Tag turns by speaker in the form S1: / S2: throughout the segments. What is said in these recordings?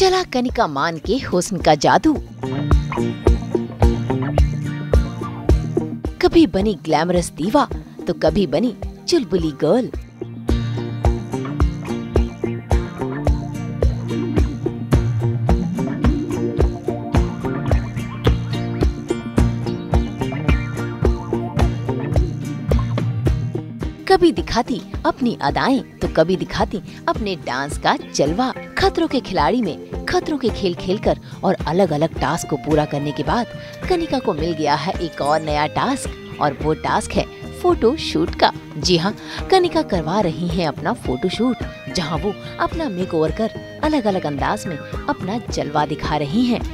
S1: चला कनिका मान के हुस्न का जादू। कभी बनी ग्लैमरस दीवा तो कभी बनी चुलबुली गर्ल। कभी दिखाती अपनी अदाएं तो कभी दिखाती अपने डांस का जलवा। खतरों के खिलाड़ी में खतरों के खेल खेलकर और अलग अलग टास्क को पूरा करने के बाद कनिका को मिल गया है एक और नया टास्क, और वो टास्क है फोटो शूट का। जी हाँ, कनिका करवा रही हैं अपना फोटो शूट, जहाँ वो अपना मेकओवर कर अलग अलग अंदाज में अपना जलवा दिखा रही हैं।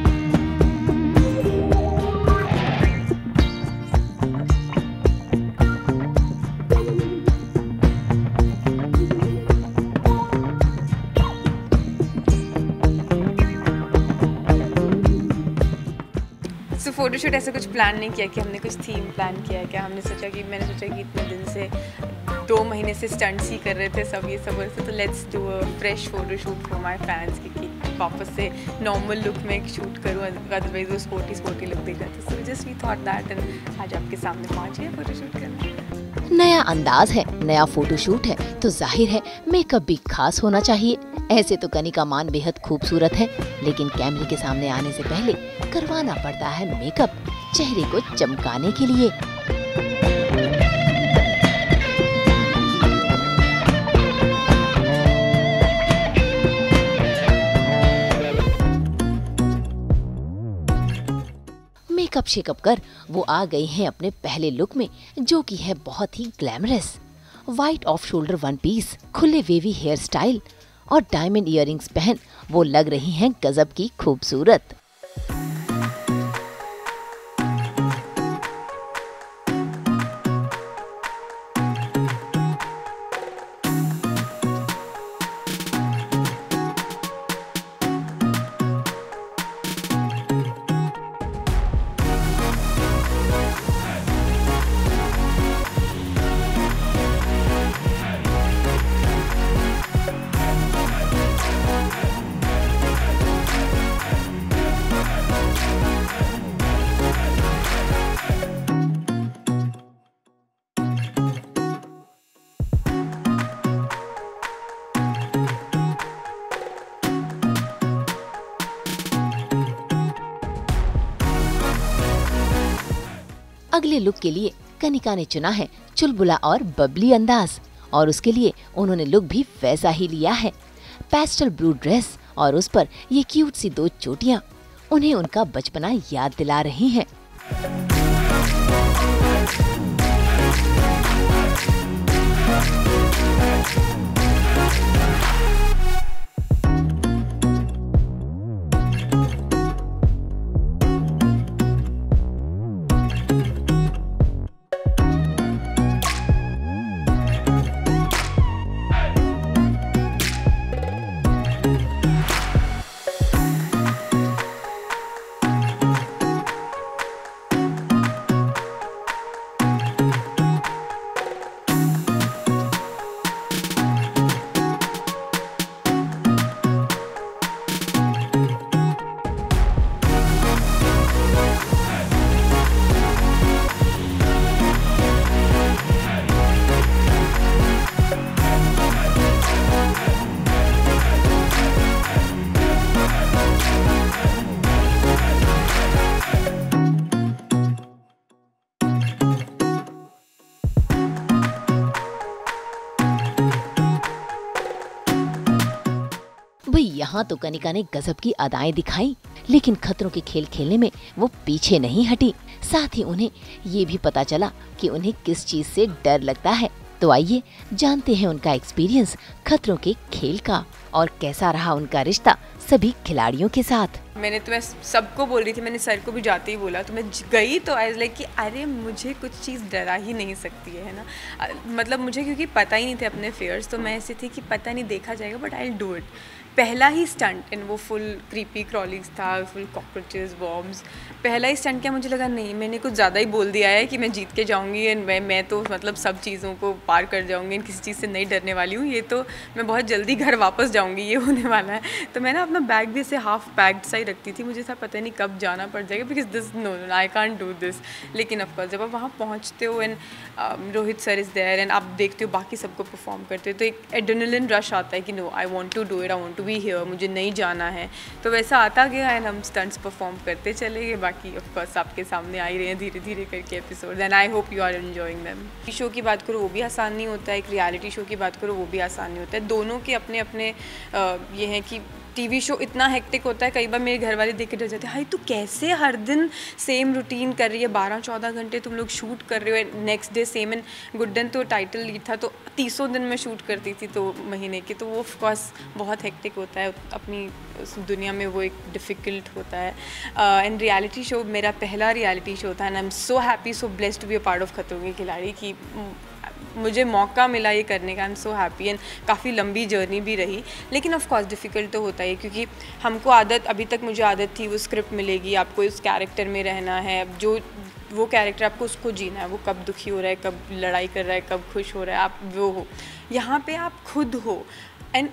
S2: फोटोशूट ऐसा कुछ प्लान नहीं किया कि हमने कुछ थीम प्लान किया है क्या। मैंने सोचा कि इतने दिन से 2 महीने से स्टंट्स ही कर रहे थे सब ये सब रहे थे, तो let's do a fresh photoshoot for my fans कि वापस से नॉर्मल लुक में शूट करूँ, अदरवाइज वो स्पोर्टी लुक देगा। तो just we thought that and आज आपके सामने पहुँच गए फोटोशूट करने।
S1: नया अंदाज है, नया फोटोशूट है, तो जाहिर है मेकअप भी खास होना चाहिए। ऐसे तो कनिका मान बेहद खूबसूरत है, लेकिन कैमरे के सामने आने से पहले करवाना पड़ता है मेकअप चेहरे को चमकाने के लिए। मेकअप शेकअप कर वो आ गई हैं अपने पहले लुक में, जो कि है बहुत ही glamorous. White off shoulder one piece, खुले वेवी हेयर स्टाइल और डायमंड इयररिंग्स पहन वो लग रही हैं गजब की खूबसूरत। अगले लुक के लिए कनिका ने चुना है चुलबुला और बबली अंदाज, और उसके लिए उन्होंने लुक भी वैसा ही लिया है। पेस्टल ब्लू ड्रेस और उस पर ये क्यूट सी 2 चोटियां उन्हें उनका बचपना याद दिला रही हैं। भाई यहाँ तो कनिका ने गजब की अदाएं दिखाई, लेकिन खतरों के खेल खेलने में वो पीछे नहीं हटी। साथ ही उन्हें ये भी पता चला कि उन्हें किस चीज से डर लगता है। तो आइए जानते हैं उनका एक्सपीरियंस खतरों के खेल का और कैसा रहा उनका रिश्ता सभी खिलाड़ियों के साथ।
S2: मैंने तो मैं सबको बोल रही थी, मैंने सर को भी जाते ही बोला, तो मैं गई तो आई लाइक कि अरे मुझे कुछ चीज़ डरा ही नहीं सकती है ना। मतलब मुझे क्योंकि पता ही नहीं थे अपने फेयर्स, तो मैं ऐसी थी कि पता नहीं देखा जाएगा but I will do it. पहला ही स्टंट एंड वो फुल क्रीपी क्रॉलिंग्स था, फुल कॉकरोचेस वॉर्म्स। पहला ही स्टंट क्या मुझे लगा नहीं मैंने कुछ ज़्यादा ही बोल दिया है कि मैं जीत के जाऊंगी एंड मैं तो मतलब सब चीज़ों को पार कर जाऊंगी, किसी चीज़ से नहीं डरने वाली हूँ, ये तो मैं बहुत जल्दी घर वापस जाऊंगी, ये होने वाला है। तो मैं ना अपना मैं बैग भी ऐसे हाफ पैक्ड सा ही रखती थी, मुझे था पता नहीं कब जाना पड़ जाएगा, because this no I can't do this. लेकिन ऑफकोर्स जब आप वहाँ पहुँचते हो and Rohit sir is there and आप देखते हो बाकी सबको परफॉर्म करते हो, तो एक एड्रेनलिन रश आता है कि no I want to do it, I want to be here, मुझे नहीं जाना है। तो वैसा आता गया एंड हम स्टंट्स परफॉर्म करते चले गए। बाकी ऑफकोर्स आपके सामने आ ही रहे हैं धीरे धीरे करके episode, and I hope you are enjoying them. Show की बात करो वो भी आसान नहीं होता है, एक रियलिटी शो की बात करो वो भी आसान नहीं होता है। दोनों के अपने अपने ये हैं कि टीवी शो इतना हेक्टिक होता है, कई बार मेरे घर वाले देख के डर जाते हैं, हाय तू कैसे हर दिन सेम रूटीन कर रही है, 12-14 घंटे तुम लोग शूट कर रहे हो, next day same. And Guddan तो टाइटल लीड था तो 30 दिन में शूट करती थी, तो महीने की, तो वो ऑफकोर्स बहुत हेक्टिक होता है अपनी उस दुनिया में, वो एक डिफ़िकल्ट होता है। एंड रियलिटी शो मेरा पहला रियलिटी शो था and I am so happy, so blessed to be a part of Khatron ke खिलाड़ी की मुझे मौका मिला ये करने का। I am so happy and काफ़ी लंबी जर्नी भी रही, लेकिन ऑफ कोर्स डिफ़िकल्ट तो होता है क्योंकि हमको आदत, अभी तक मुझे आदत थी वो स्क्रिप्ट मिलेगी, आपको उस कैरेक्टर में रहना है, जो वो कैरेक्टर आपको उसको जीना है, वो कब दुखी हो रहा है, कब लड़ाई कर रहा है, कब खुश हो रहा है, आप वो हो। यहाँ पे आप खुद हो एंड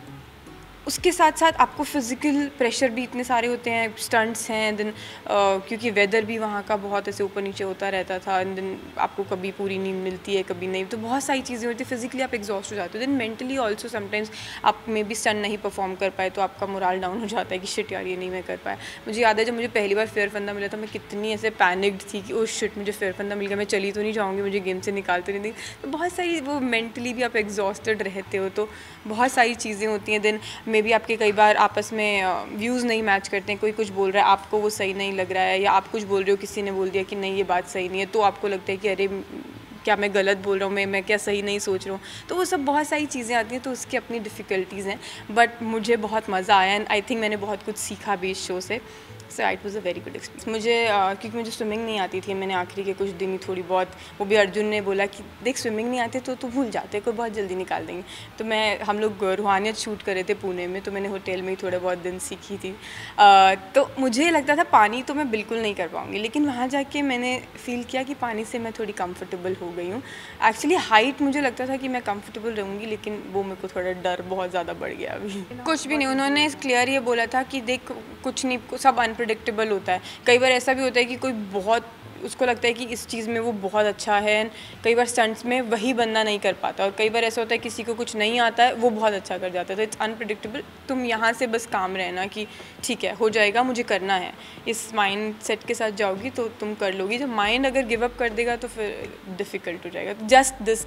S2: उसके साथ साथ आपको फिज़िकल प्रेशर भी इतने सारे होते हैं, स्टंट्स हैं, देन क्योंकि वेदर भी वहाँ का बहुत ऐसे ऊपर नीचे होता रहता था, एंड देन आपको कभी पूरी नींद मिलती है कभी नहीं, तो बहुत सारी चीज़ें होती है। फिजिकली आप एग्जॉस्ट हो जाते हो, देन मेंटली ऑल्सो समटाइम्स आप मे बी स्टंट नहीं परफॉर्म कर पाए तो आपका मोरल डाउन हो जाता है कि शिट यार ये नहीं मैं कर पाया। मुझे याद है जब मुझे पहली बार फेयर फंदा मिला था, मैं कितनी ऐसे पैनिक्ड थी कि ओ शिट मुझे फेयर फंदा मिल गया, मैं चली तो नहीं जाऊँगी, मुझे गेम से निकालते नहीं देंगे। तो बहुत सारी वो मेंटली भी आप एग्जॉस्टेड रहते हो, तो बहुत सारी चीज़ें होती हैं। देन मे बी आपके कई बार आपस में व्यूज़ नहीं मैच करते हैं, कोई कुछ बोल रहा है आपको वो सही नहीं लग रहा है, या आप कुछ बोल रहे हो किसी ने बोल दिया कि नहीं ये बात सही नहीं है, तो आपको लगता है कि अरे क्या मैं गलत बोल रहा हूँ, मैं क्या सही नहीं सोच रहा हूँ। तो वो सब बहुत सारी चीज़ें आती हैं, तो उसकी अपनी डिफ़िकल्टीज़ हैं, बट मुझे बहुत मज़ा आया एंड आई थिंक मैंने बहुत कुछ सीखा भी इस शो से। So it was a very good experience. मुझे क्योंकि मुझे स्विमिंग नहीं आती थी, मैंने आखिरी के कुछ दिन ही थोड़ी बहुत, वो भी अर्जुन ने बोला कि देख स्विमिंग नहीं आती तो भूल जाते, कोई बहुत जल्दी निकाल देंगे। तो हम लोग रूहानियत शूट कर रहे थे पुणे में, तो मैंने होटल में ही थोड़े बहुत दिन सीखी थी। तो मुझे लगता था पानी तो मैं बिल्कुल नहीं कर पाऊँगी, लेकिन वहाँ जाके मैंने फ़ील किया कि पानी से मैं थोड़ी कंफर्टेबल हो गई हूँ। एक्चुअली हाइट मुझे लगता था कि मैं कंफर्टेबल रहूँगी, लेकिन वो मेरे को थोड़ा डर बहुत ज़्यादा बढ़ गया अभी। कुछ भी नहीं, उन्होंने क्लियर ये बोला था कि देख कुछ नहीं, सब अनप्रेडिक्टेबल होता है। कई बार ऐसा भी होता है कि कोई बहुत उसको लगता है कि इस चीज़ में वो बहुत अच्छा है, एंड कई बार स्टंट्स में वही बंदा नहीं कर पाता, और कई बार ऐसा होता है किसी को कुछ नहीं आता है वो बहुत अच्छा कर जाता है। तो इट्स अनप्रेडिक्टेबल। तुम यहाँ से बस काम रहना कि ठीक है हो जाएगा, मुझे करना है, इस माइंड सेट के साथ जाओगी तो तुम कर लोगी। जब माइंड अगर गिव अप कर देगा तो फिर डिफ़िकल्ट हो जाएगा। जस्ट दिस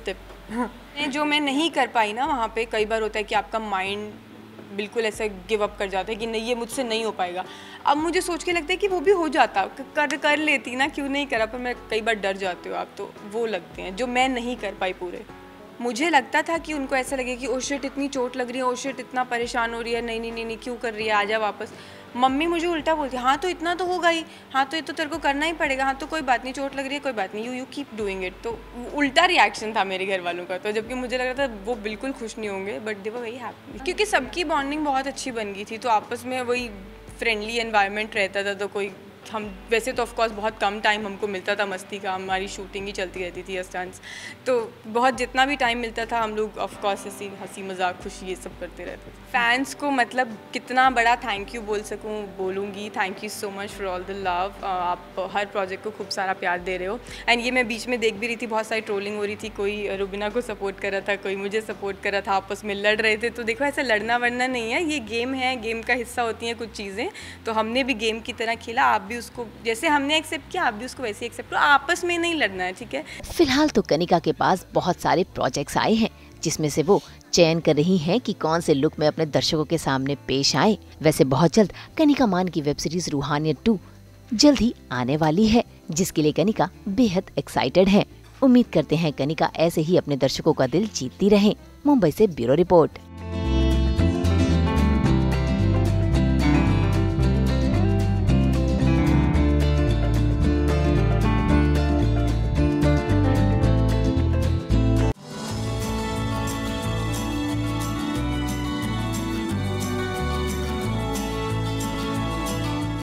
S2: टिप जो मैं नहीं कर पाई ना वहाँ पे, कई बार होता है कि आपका माइंड बिल्कुल ऐसा गिव अप कर जाता है कि नहीं ये मुझसे नहीं हो पाएगा। अब मुझे सोच के लगता है कि वो भी हो जाता, कर लेती ना, क्यों नहीं करा, पर मैं कई बार डर जाते हो आप, तो वो लगते हैं जो मैं नहीं कर पाई पूरे। मुझे लगता था कि उनको ऐसा लगे कि ओ शिट इतनी चोट लग रही है, ओ शिट इतना परेशान हो रही है, नहीं क्यों कर रही है, आजा वापस। मम्मी मुझे उल्टा बोलती है, हाँ तो इतना तो होगा ही, हाँ तो ये तो तेरे को करना ही पड़ेगा, हाँ तो कोई बात नहीं, चोट लग रही है कोई बात नहीं, यू कीप डूइंग इट। तो उल्टा रिएक्शन था मेरे घर वालों का, तो जबकि मुझे लग रहा था वो बिल्कुल खुश नहीं होंगे, but they were very happy क्योंकि सबकी बॉन्डिंग बहुत अच्छी बन गई थी, तो आपस में वही फ्रेंडली एनवायरनमेंट रहता था। तो कोई हम वैसे तो ऑफकोर्स बहुत कम टाइम हमको मिलता था मस्ती का, हमारी शूटिंग ही चलती रहती थी स्टंट्स, तो बहुत जितना भी टाइम मिलता था हम लोग ऑफकोर्स ऐसी हंसी मजाक खुशी ये सब करते रहते थे। फैंस को मतलब कितना बड़ा थैंक यू बोल सकूँ बोलूँगी, thank you so much for all the love. आप हर प्रोजेक्ट को खूब सारा प्यार दे रहे हो, एंड ये मैं बीच में देख भी रही थी, बहुत सारी ट्रोलिंग हो रही थी, कोई रुबीना को सपोर्ट कर रहा था, कोई मुझे सपोर्ट कर रहा था, आपस में लड़ रहे थे। तो देखो ऐसा लड़ना वड़ना नहीं है, ये गेम है, गेम का हिस्सा होती हैं कुछ चीज़ें, तो हमने भी गेम की तरह खेला, आप भी उसको जैसे हमने एक्सेप्ट किया आप भी उसको वैसे एक्सेप्ट करो, आपस में नहीं लड़ना है, ठीक है।
S1: फिलहाल तो कनिका के पास बहुत सारे प्रोजेक्ट्स आए हैं, जिसमें से वो चयन कर रही हैं कि कौन से लुक में अपने दर्शकों के सामने पेश आए। वैसे बहुत जल्द कनिका मान की वेब सीरीज रूहानियत 2 जल्द ही आने वाली है, जिसके लिए कनिका बेहद एक्साइटेड है। उम्मीद करते हैं कनिका ऐसे ही अपने दर्शकों का दिल जीतती रहे। मुंबई से ब्यूरो रिपोर्ट।